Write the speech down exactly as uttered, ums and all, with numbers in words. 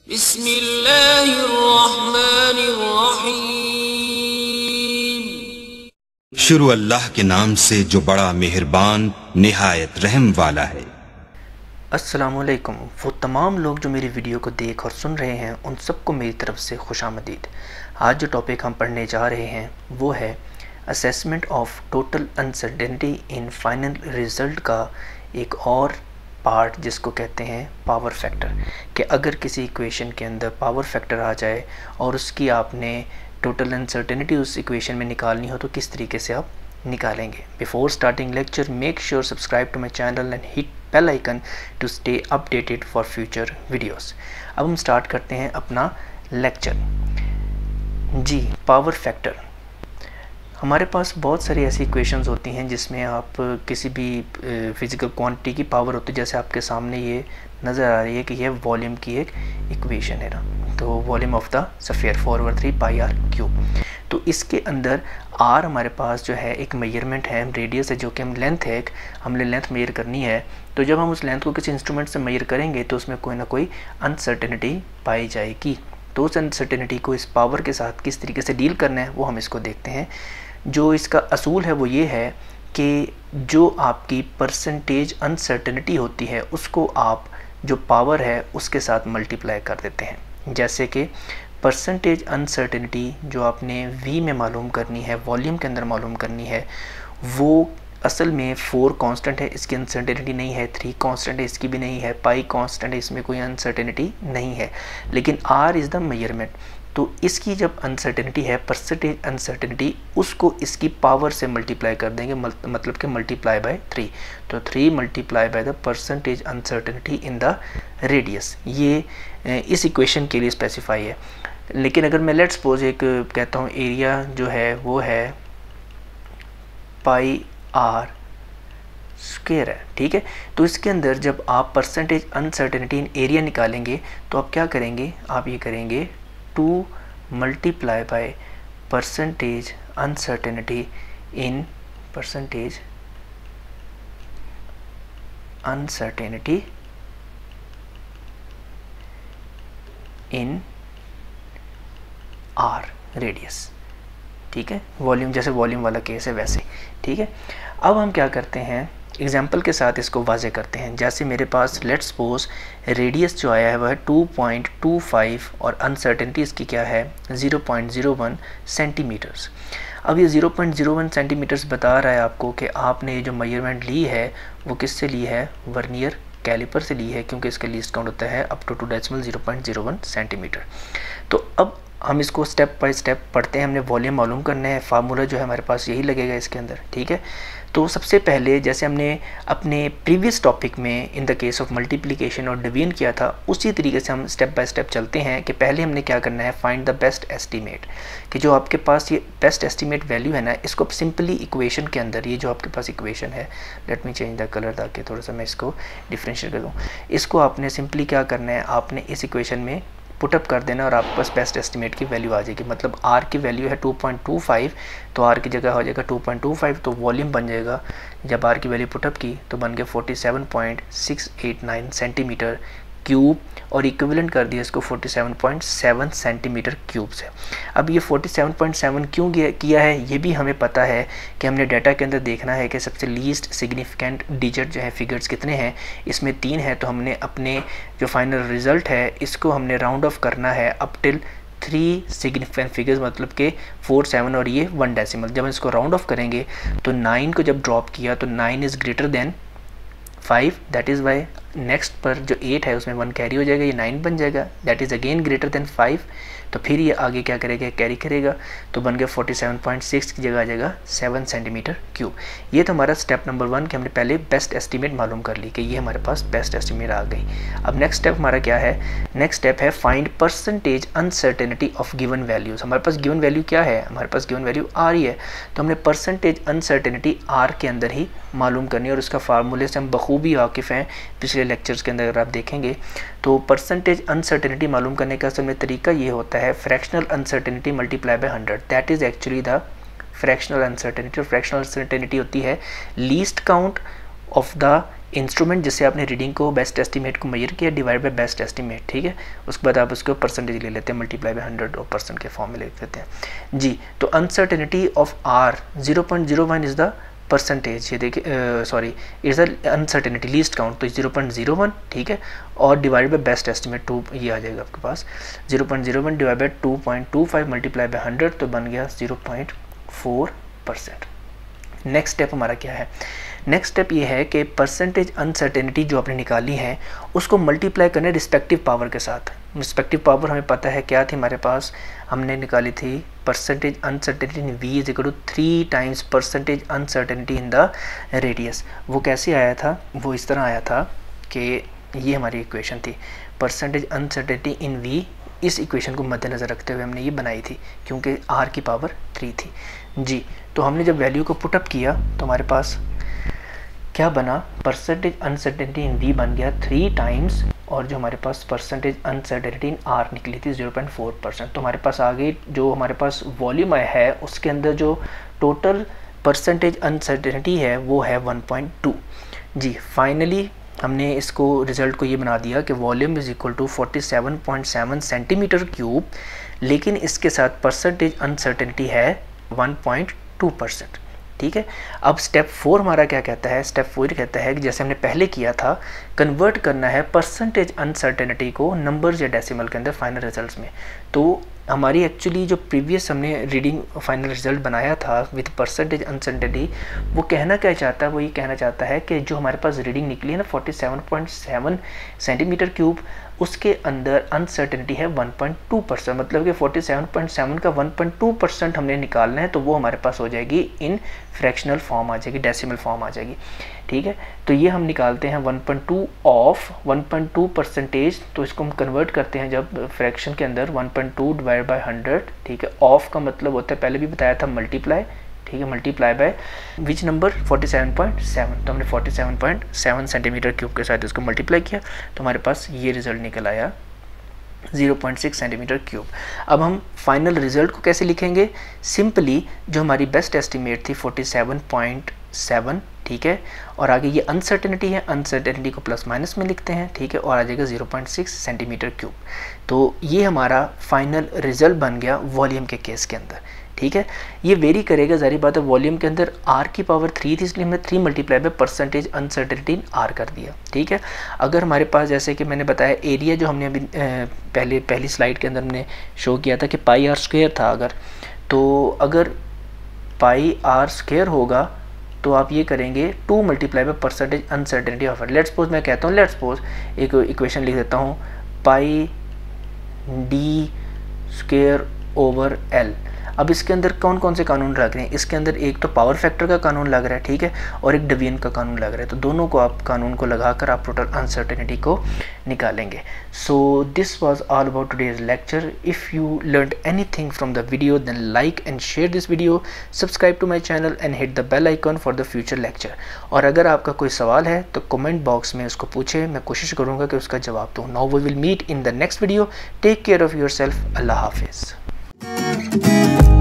बिस्मिल्लाहिर्रहमानिर्रहीम। शुरू अल्लाह के नाम से जो बड़ा मेहरबान निहायत रहम वाला है। अस्सलामुअलैकुम। वो तमाम लोग जो मेरी वीडियो को देख और सुन रहे हैं उन सबको मेरी तरफ से खुशामदीद। आज जो टॉपिक हम पढ़ने जा रहे हैं वो है assessment of total uncertainty in final result का एक और पार्ट जिसको कहते हैं पावर फैक्टर। कि अगर किसी इक्वेशन के अंदर पावर फैक्टर आ जाए और उसकी आपने टोटल अनसर्टेनिटी उस इक्वेशन में निकालनी हो तो किस तरीके से आप निकालेंगे। Before starting lecture make sure subscribe to my channel and hit bell icon to stay updated for future videos. अब हम स्टार्ट करते हैं अपना लेक्चर। जी, पावर फैक्टर। हमारे पास बहुत सारी ऐसी इक्वेशंस होती हैं जिसमें आप किसी भी फिज़िकल क्वांटिटी की पावर होती है। जैसे आपके सामने ये नज़र आ रही है कि ये वॉल्यूम की एक इक्वेशन है ना, तो volume of the sphere four over three pi r cube. तो इसके अंदर आर हमारे पास जो है एक मेजरमेंट है, रेडियस है, जो कि हम लेंथ है, एक हमने लेंथ मेजर करनी है। तो जब हम उस लेंथ को किसी इंस्ट्रूमेंट से मेजर करेंगे तो उसमें कोई ना कोई अनसर्टेनिटी पाई जाएगी। तो उस अनसर्टेनिटी को इस पावर के साथ किस तरीके से डील करना है वो हम इसको देखते हैं। जो इसका असूल है वो ये है कि जो आपकी परसेंटेज अनसर्टेनिटी होती है उसको आप जो पावर है उसके साथ मल्टीप्लाई कर देते हैं। जैसे कि परसेंटेज अनसर्टेनिटी जो आपने v में मालूम करनी है, वॉल्यूम के अंदर मालूम करनी है, वो असल में फोर कांस्टेंट है, इसकी अनसर्टेनिटी नहीं है। थ्री कांस्टेंट है, इसकी भी नहीं है। पाई कांस्टेंट है, इसमें कोई अनसर्टेनिटी नहीं है। लेकिन r इज़ द मेजरमेंट। तो इसकी जब अनसर्टेनिटी है, परसेंटेज अनसर्टेनिटी, उसको इसकी पावर से मल्टीप्लाई कर देंगे, मतलब कि मल्टीप्लाई बाय थ्री। तो three multiply by the percentage uncertainty in the radius, ये इस इक्वेशन के लिए स्पेसिफाई है। लेकिन अगर मैं लेट्स सपोज एक कहता हूँ एरिया जो है वो है पाई आर स्क्वायर है, ठीक है। तो इसके अंदर जब आप परसेंटेज अनसर्टेनिटी इन एरिया निकालेंगे तो आप क्या करेंगे, आप ये करेंगे to multiply by percentage uncertainty in percentage uncertainty in r radius, ठीक है। वॉल्यूम जैसे वॉल्यूम वाला केस है वैसे, ठीक है। अब हम क्या करते हैं, एग्जाम्पल के साथ इसको वाजे करते हैं। जैसे मेरे पास लेट्स सपोज रेडियस जो आया है वह है टू पॉइंट टू फाइव और अनसर्टेनिटी इसकी क्या है zero point zero one centimetres. अब ये zero point zero one centimetres बता रहा है आपको कि आपने ये जो मेजरमेंट ली है वो किससे ली है, वर्नियर कैलिपर से ली है, क्योंकि इसका लीस्ट काउंट होता है up to two decimal zero point zero one centimetre. तो अब हम इसको स्टेप बाय स्टेप पढ़ते हैं। हमने वॉल्यूम मालूम करना है, फार्मूला जो है हमारे पास यही लगेगा इसके अंदर, ठीक है। तो सबसे पहले जैसे हमने अपने प्रीवियस टॉपिक में in the case of multiplication और डिवीजन किया था, उसी तरीके से हम स्टेप बाय स्टेप चलते हैं कि पहले हमने क्या करना है, फाइंड द बेस्ट एस्टीमेट। कि जो आपके पास ये बेस्ट एस्टीमेट वैल्यू है ना, इसको आप सिंपली इक्वेशन के अंदर, ये जो आपके पास इक्वेशन है, let me change the colour ताकि थोड़ा सा मैं इसको डिफ्रेंशिएट कर दूँ। इसको आपने सिंपली क्या करना है, आपने इस इक्वेशन में पुटअप कर देना और आपके पास बेस्ट एस्टीमेट की वैल्यू आ जाएगी। मतलब आर की वैल्यू है टू पॉइंट टू फाइव, तो आर की जगह हो जाएगा टू पॉइंट टू फाइव, तो वॉल्यूम बन जाएगा, जब आर की वैल्यू पुटअप की तो बन गया forty seven point six eight nine centimetre cube, और इक्विवेलेंट कर दिया इसको forty seven point seven centimetre cube से। अब ये फोर्टी सेवन पॉइंट सेवन क्यों किया है ये भी हमें पता है कि हमने डाटा के अंदर देखना है कि सबसे लीस्ट सिग्निफिकेंट डिजिट जो है फिगर्स कितने हैं। इसमें तीन है, तो हमने अपने जो फाइनल रिज़ल्ट है इसको हमने राउंड ऑफ करना है up till three significant figures, मतलब कि फोर सेवन और ये वन डेसिमल। जब हम इसको राउंड ऑफ करेंगे तो नाइन को जब ड्रॉप किया तो nine is greater than five, that is why next पर जो एट है उसमें वन कैरी हो जाएगा, ये नाइन बन जाएगा, that is again greater than five. तो फिर ये आगे क्या करेगा, कैरी करेगा, तो बन गया फोर्टी सेवन पॉइंट सिक्स की जगह आ जाएगा सेवन सेंटीमीटर क्यूब। ये तो हमारा स्टेप नंबर वन कि हमने पहले बेस्ट एस्टीमेट मालूम कर ली कि ये हमारे पास बेस्ट एस्टीमेट आ गई। अब नेक्स्ट स्टेप हमारा क्या है, नेक्स्ट स्टेप है find percentage uncertainty of given values. हमारे पास गिवन वैल्यू क्या है, हमारे पास गिवन वैल्यू आर ही है, तो हमने परसेंटेज अनसर्टेनिटी आर के अंदर ही मालूम करनी है, और उसका फार्मूले से हम बखूबी वाकिफ़ हैं। पिछले लेक्चर्स के अंदर अगर आप देखेंगे तो परसेंटेज अनसर्टेनिटी मालूम करने का असल में तरीका ये होता है fractional uncertainty multiply by hundred, that is actually the fractional uncertainty. और फ्रैक्शनल अनसर्टेनिटी होती है least count of the instrument जिससे आपने रीडिंग को बेस्ट एस्टीमेट को मेजर किया डिवाइड बाय बेस्ट एस्टीमेट, ठीक है। उसके बाद आप उसको परसेंटेज ले लेते हैं, मल्टीप्लाई बाय हंड्रेड और परसेंट के फॉर्म में लिख देते हैं जी। तो uncertainty of r zero point zero one is the percentage, ये देखिए sorry is the uncertainty least count, तो ज़ीरो पॉइंट ज़ीरो वन, ठीक है। और divide by best estimate two, ये आ जाएगा आपके पास zero point zero one divide by two point two five multiply by hundred, तो बन गया zero point four percent. Next step हमारा क्या है? नेक्स्ट स्टेप ये है कि परसेंटेज अनसर्टेनिटी जो आपने निकाली है उसको मल्टीप्लाई करना है रिस्पेक्टिव पावर के साथ। रिस्पेक्टिव पावर हमें पता है क्या थी हमारे पास, हमने निकाली थी percentage uncertainty in V is equal to three times percentage uncertainty in the radius. वो कैसे आया था? वो इस तरह आया था कि ये हमारी इक्वेशन थी, परसेंटेज अनसर्टेनिटी इन वी, इस इक्वेशन को मद्देनज़र रखते हुए हमने ये बनाई थी क्योंकि आर की पावर थ्री थी जी। तो हमने जब वैल्यू को पुटअप किया तो हमारे पास क्या बना, परसेंटेज अनसर्टेनिटी इन वी बन गया थ्री टाइम्स, और जो हमारे पास परसेंटेज अनसर्टेनिटी इन आर निकली थी ज़ीरो पॉइंट फोर परसेंट। तो हमारे पास आगे जो हमारे पास वॉल्यूम है उसके अंदर जो टोटल परसेंटेज अनसर्टेनिटी है वो है वन पॉइंट टू जी। फाइनली हमने इसको रिज़ल्ट को ये बना दिया कि volume is equal to forty seven point seven centimetre cube, लेकिन इसके साथ परसेंटेज अनसर्टेनिटी है वन पॉइंट टू परसेंट, ठीक है। अब स्टेप फोर हमारा क्या कहता है? स्टेप फोर कहता है कि जैसे हमने पहले किया था, कन्वर्ट करना है परसेंटेज अनसर्टेनिटी को नंबर्स या डेसिमल के अंदर फाइनल रिजल्ट्स में। तो हमारी एक्चुअली जो प्रीवियस हमने रीडिंग फाइनल रिजल्ट बनाया था विद परसेंटेज अनसर्टेनिटी, वो कहना क्या चाहता है? वो ये कहना चाहता है कि जो हमारे पास रीडिंग निकली है ना forty seven point seven centimetre cube, उसके अंदर अनसर्टेनिटी है वन पॉइंट टू परसेंट, मतलब कि फोर्टी सेवन पॉइंट सेवन का वन पॉइंट टू परसेंट हमने निकालना है, तो वो हमारे पास हो जाएगी इन फ्रैक्शनल फॉर्म आ जाएगी, डेसिमल फॉर्म आ जाएगी, ठीक है। तो ये हम निकालते हैं one point two of one point two percentage, तो इसको हम कन्वर्ट करते हैं जब फ्रैक्शन के अंदर one point two divide by hundred, ठीक है। ऑफ का मतलब होता है, पहले भी बताया था, मल्टीप्लाई, ठीक है, multiply by which number forty seven point seven, तो हमने forty seven point seven centimetre cube के साथ इसको मल्टीप्लाई किया तो हमारे पास ये रिजल्ट निकल आया zero point six centimetre cube. अब हम फाइनल रिजल्ट को कैसे लिखेंगे? सिंपली जो हमारी बेस्ट एस्टीमेट थी फोर्टी सेवन पॉइंट सेवन, ठीक है, और आगे ये अनसर्टेनिटी है, अनसर्टेनिटी को प्लस माइनस में लिखते हैं, ठीक है, और आ जाएगा zero point six centimetre cube. तो ये हमारा फाइनल रिजल्ट बन गया वॉल्यूम के केस के अंदर, ठीक है। ये वेरी करेगा, जारी बात है, वॉल्यूम के अंदर आर की पावर थ्री थी इसलिए हमने three multiply by percentage uncertainty r कर दिया, ठीक है। अगर हमारे पास जैसे कि मैंने बताया एरिया जो हमने अभी पहले पहली स्लाइड के अंदर हमने शो किया था कि पाई आर स्क्वायर था, अगर तो अगर पाई आर स्क्वायर होगा तो आप ये करेंगे to multiply by percentage uncertainty of r. Let's suppose मैं कहता हूँ, लेट्स सपोज एक इक्वेशन लिख देता हूँ, pi d square over l. अब इसके अंदर कौन कौन से कानून लग रहे हैं? इसके अंदर एक तो पावर फैक्टर का कानून लग रहा है, ठीक है, और एक डिवीजन का कानून लग रहा है, तो दोनों को आप कानून को लगाकर आप टोटल अनसर्टेनिटी को निकालेंगे। So this was all about today's lecture. If you learned anything from the video then like and share this video, subscribe to my channel and hit the bell icon for the future lecture. और अगर आपका कोई सवाल है तो comment box में उसको पूछे, मैं कोशिश करूँगा कि उसका जवाब दूँ। Now we will meet in the next video. Take care of yourself. अल्लाह हाफिज़।